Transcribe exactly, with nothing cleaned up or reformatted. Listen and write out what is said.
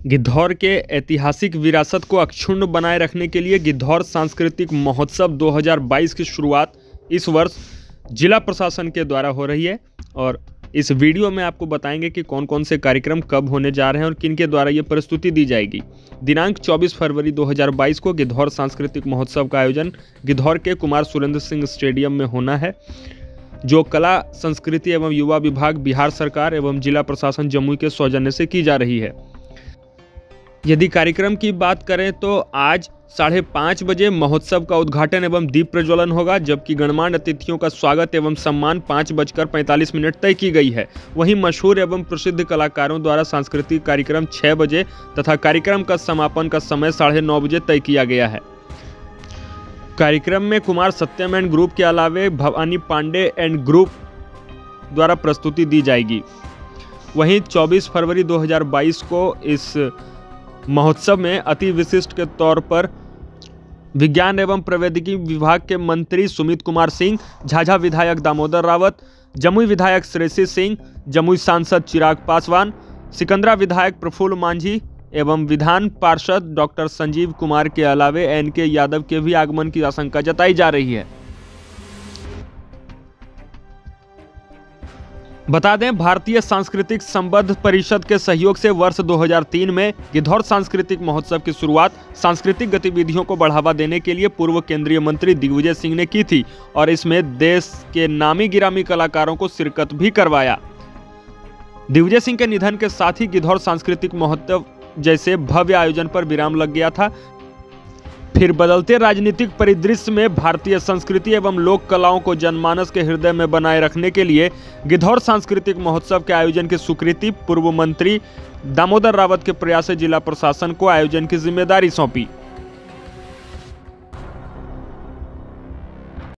गिद्धौर के ऐतिहासिक विरासत को अक्षुण्ण बनाए रखने के लिए गिद्धौर सांस्कृतिक महोत्सव दो हज़ार बाईस की शुरुआत इस वर्ष जिला प्रशासन के द्वारा हो रही है और इस वीडियो में आपको बताएंगे कि कौन कौन से कार्यक्रम कब होने जा रहे हैं और किन के द्वारा ये प्रस्तुति दी जाएगी। दिनांक चौबीस फरवरी दो हज़ार बाईस को गिद्धौर सांस्कृतिक महोत्सव का आयोजन गिद्धौर के कुमार सुरेंद्र सिंह स्टेडियम में होना है, जो कला संस्कृति एवं युवा विभाग बिहार सरकार एवं जिला प्रशासन जमुई के सौजन्य से की जा रही है। यदि कार्यक्रम की बात करें तो आज साढ़े पाँच बजे महोत्सव का उद्घाटन एवं दीप प्रज्वलन होगा, जबकि गणमान्य अतिथियों का स्वागत एवं सम्मान पाँच बजकर पैंतालीस मिनट तय की गई है। वहीं मशहूर एवं प्रसिद्ध कलाकारों द्वारा सांस्कृतिक कार्यक्रम छः बजे तथा कार्यक्रम का समापन का समय साढ़े नौ बजे तय किया गया है। कार्यक्रम में कुमार सत्यम एंड ग्रुप के अलावे भवानी पांडे एंड ग्रुप द्वारा प्रस्तुति दी जाएगी। वहीं चौबीस फरवरी दो हज़ार बाईस को इस महोत्सव में अति विशिष्ट के तौर पर विज्ञान एवं प्रौद्योगिकी विभाग के मंत्री सुमित कुमार सिंह, झाझा विधायक दामोदर रावत, जमुई विधायक श्रेयसी सिंह, जमुई सांसद चिराग पासवान, सिकंदरा विधायक प्रफुल्ल मांझी एवं विधान पार्षद डॉक्टर संजीव कुमार के अलावे एन के यादव के भी आगमन की आशंका जताई जा रही है। बता दें, भारतीय सांस्कृतिक संबंध परिषद के सहयोग से वर्ष दो हज़ार तीन में गिद्धौर सांस्कृतिक महोत्सव की शुरुआत सांस्कृतिक गतिविधियों को बढ़ावा देने के लिए पूर्व केंद्रीय मंत्री दिग्विजय सिंह ने की थी और इसमें देश के नामी गिरामी कलाकारों को शिरकत भी करवाया। दिग्विजय सिंह के निधन के साथ ही गिद्धौर सांस्कृतिक महोत्सव जैसे भव्य आयोजन पर विराम लग गया था। फिर बदलते राजनीतिक परिदृश्य में भारतीय संस्कृति एवं लोक कलाओं को जनमानस के हृदय में बनाए रखने के लिए गिद्धौर सांस्कृतिक महोत्सव के आयोजन की स्वीकृति पूर्व मंत्री दामोदर रावत के प्रयास से जिला प्रशासन को आयोजन की जिम्मेदारी सौंपी।